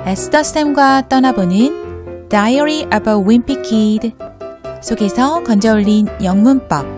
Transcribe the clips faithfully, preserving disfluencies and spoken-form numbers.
에스더 쌤과 떠나보는 Diary of a Wimpy Kid 속에서 건져올린 영문법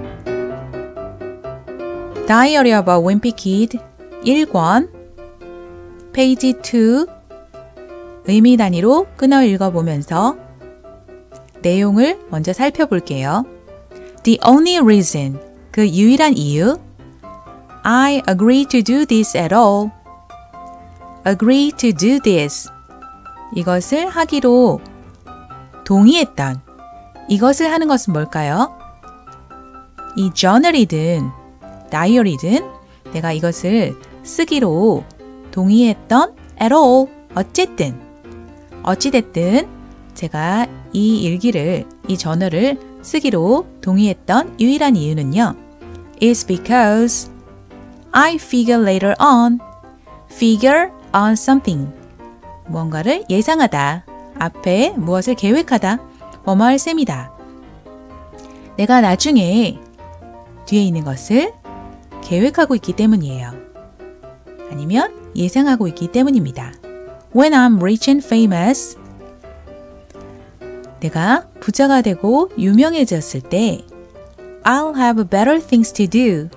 Diary of a Wimpy Kid 일 권 페이지 이 의미 단위로 끊어 읽어보면서 내용을 먼저 살펴볼게요. The only reason, 그 유일한 이유 I agree to do this at all. Agree to do this. 이것을 하기로 동의했던 이것을 하는 것은 뭘까요? 이 journal이든 diary든 내가 이것을 쓰기로 동의했던 at all. 어쨌든 어찌됐든 제가 이 일기를 이 저널을 쓰기로 동의했던 유일한 이유는요. is because I figure later on. figure on something. 무언가를 예상하다. 앞에 무엇을 계획하다. 뭐뭐할 셈이다. 내가 나중에 뒤에 있는 것을 계획하고 있기 때문이에요. 아니면 예상하고 있기 때문입니다. When I'm rich and famous. 내가 부자가 되고 유명해졌을 때 I'll have better things to do.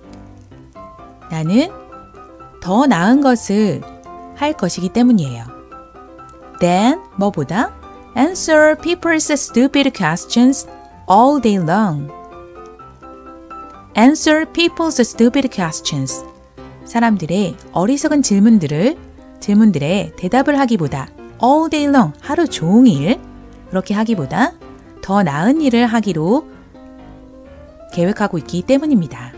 나는 더 나은 것을 할 것이기 때문이에요. Then 뭐보다 answer people's stupid questions all day long. Answer people's stupid questions. 사람들의 어리석은 질문들을 질문들에 대답을 하기보다 all day long, 하루 종일 그렇게 하기보다 더 나은 일을 하기로 계획하고 있기 때문입니다.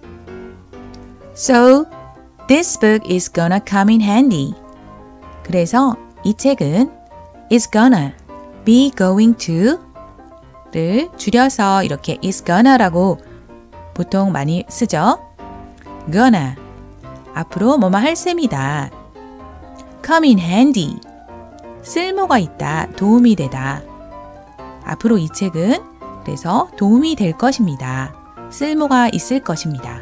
So, this book is gonna come in handy. 그래서 이 책은 is gonna, be going to 를 줄여서 이렇게 is gonna 라고 보통 많이 쓰죠. gonna, 앞으로 뭐뭐 할 셈이다. come in handy, 쓸모가 있다, 도움이 되다. 앞으로 이 책은 그래서 도움이 될 것입니다. 쓸모가 있을 것입니다.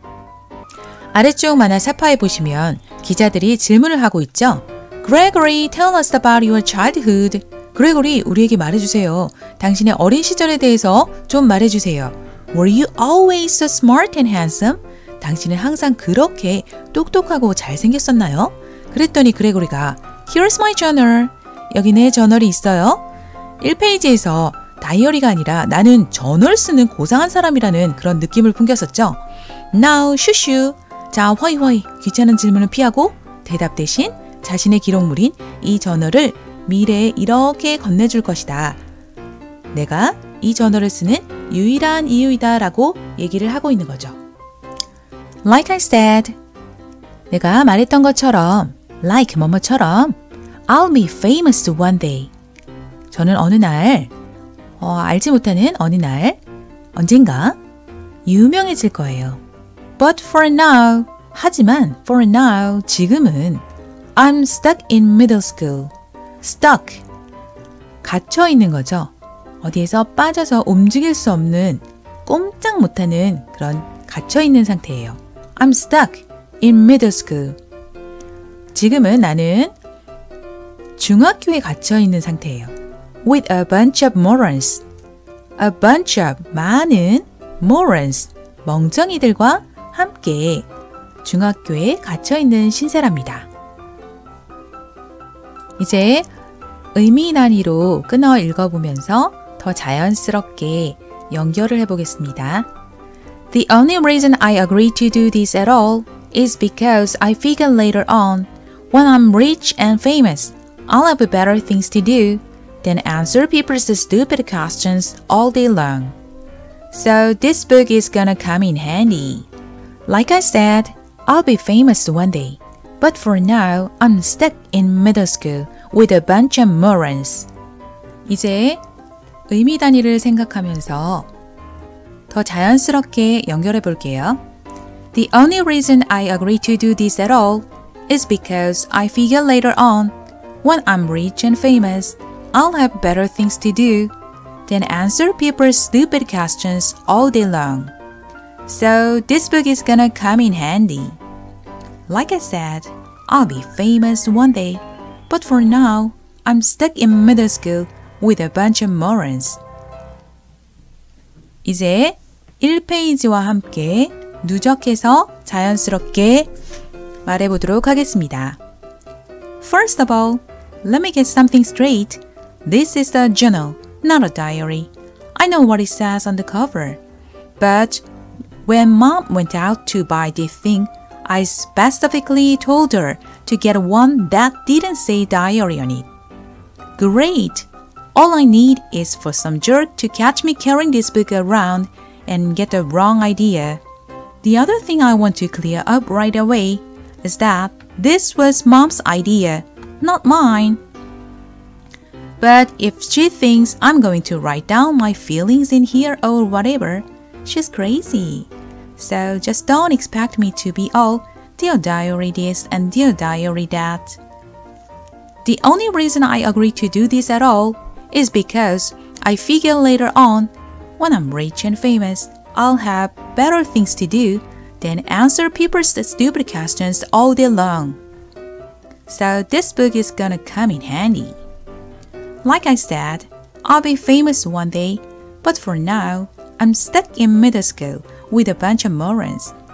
아래쪽 만화 사파에 보시면 기자들이 질문을 하고 있죠. Gregory, tell us about your childhood. 그레고리, 우리에게 말해주세요. 당신의 어린 시절에 대해서 좀 말해주세요. Were you always so smart and handsome? 당신은 항상 그렇게 똑똑하고 잘생겼었나요? 그랬더니 그레고리가 Here's my journal. 여기 내 저널이 있어요. 일 페이지에서 다이어리가 아니라 나는 저널 쓰는 고상한 사람이라는 그런 느낌을 풍겼었죠. Now, 슈슈. 자, 허이허이. 귀찮은 질문을 피하고 대답 대신 자신의 기록물인 이 저널을 미래에 이렇게 건네줄 것이다. 내가 이 저널을 쓰는 유일한 이유이다 라고 얘기를 하고 있는 거죠. Like I said. 내가 말했던 것처럼 like 뭐뭐처럼 I'll be famous one day. 저는 어느 날 어, 알지 못하는 어느 날 언젠가 유명해질 거예요. But for now, 하지만 for now, 지금은 I'm stuck in middle school. stuck, 갇혀 있는 거죠. 어디에서 빠져서 움직일 수 없는, 꼼짝 못하는 그런 갇혀 있는 상태예요. I'm stuck in middle school. 지금은 나는 중학교에 갇혀 있는 상태예요. With a bunch of morons. A bunch of, 많은 morons, 멍청이들과 함께 중학교에 갇혀 있는 신세랍니다. 이제 의미 단위로 끊어 읽어보면서 더 자연스럽게 연결을 해보겠습니다. The only reason I agree to do this at all is because I figure later on, when I'm rich and famous, I'll have better things to do than answer people's stupid questions all day long. So this book is gonna come in handy. Like I said, I'll be famous one day. But for now, I'm stuck in middle school with a bunch of morons. 이제 의미 단위를 생각하면서 더 자연스럽게 연결해 볼게요. The only reason I agree to do this at all is because I figure later on, when I'm rich and famous, I'll have better things to do than answer people's stupid questions all day long. So this book is gonna come in handy. Like I said, I'll be famous one day. But for now, I'm stuck in middle school with a bunch of morons. 이제 일 페이지와 함께 누적해서 자연스럽게 말해보도록 하겠습니다. First of all, let me get something straight. This is a journal, not a diary. I know what it says on the cover. But when Mom went out to buy this thing, I specifically told her to get one that didn't say diary on it. Great! All I need is for some jerk to catch me carrying this book around and get the wrong idea. The other thing I want to clear up right away is that this was Mom's idea, not mine. But if she thinks I'm going to write down my feelings in here or whatever, she's crazy. So just don't expect me to be all, dear diary this and dear diary that. The only reason I agree to do this at all is because I figure later on, when I'm rich and famous, I'll have better things to do than answer people's stupid questions all day long. So this book is gonna come in handy. Like I said, I'll be famous one day, but for now, I'm stuck in middle school with a bunch of morons.